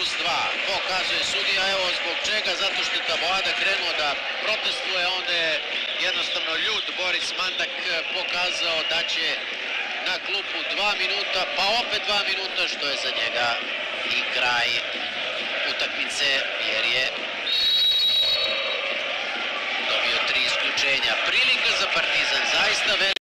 +2. Pokazuje sudija, evo zbog čega, zato što je Taboada krenuo da protestuje, onda je jednostavno ljud Boris Mandak pokazao da će na klupu 2 minuta, pa opet 2 minuta, što je za njega i kraj utakmice, jer je dobio 3 isključenja. Prilika za Partizan, zaista velika.